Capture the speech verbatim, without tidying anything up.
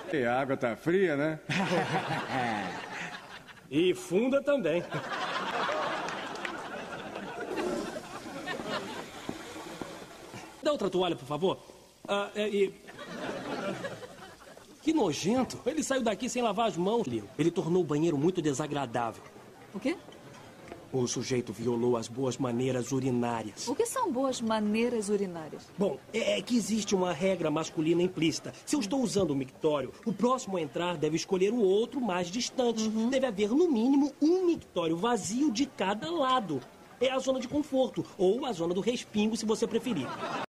E a água tá fria, né? E funda também. Dá outra toalha, por favor. Ah, é, e... Que nojento. Ele saiu daqui sem lavar as mãos, Leo. Ele tornou o banheiro muito desagradável. O quê? O sujeito violou as boas maneiras urinárias. O que são boas maneiras urinárias? Bom, é que existe uma regra masculina implícita. Se eu estou usando o mictório, o próximo a entrar deve escolher o outro mais distante. Uhum. Deve haver, no mínimo, um mictório vazio de cada lado. É a zona de conforto, ou a zona do respingo, se você preferir.